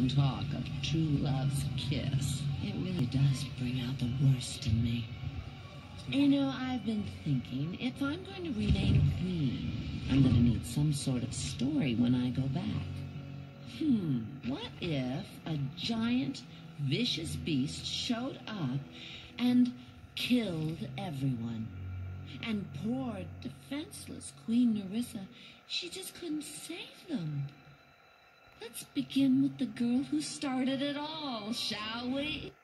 talk of true love's kiss. It really does bring out the worst in me. You know, I've been thinking, if I'm going to remain queen, I'm going to need some sort of story when I go back. What if a giant, vicious beast showed up and killed everyone? And poor, defenseless Queen Narissa, she just couldn't save them. Let's begin with the girl who started it all, shall we?